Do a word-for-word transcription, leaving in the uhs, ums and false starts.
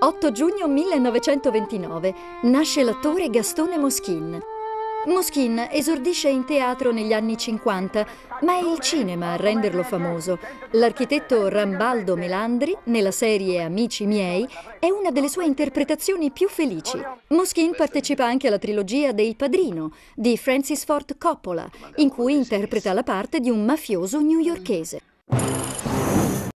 otto giugno millenovecentoventinove nasce l'attore Gastone Moschin. Moschin esordisce in teatro negli anni cinquanta, ma è il cinema a renderlo famoso. L'architetto Rambaldo Melandri, nella serie Amici miei, è una delle sue interpretazioni più felici. Moschin partecipa anche alla trilogia dei Padrino di Francis Ford Coppola, in cui interpreta la parte di un mafioso newyorkese.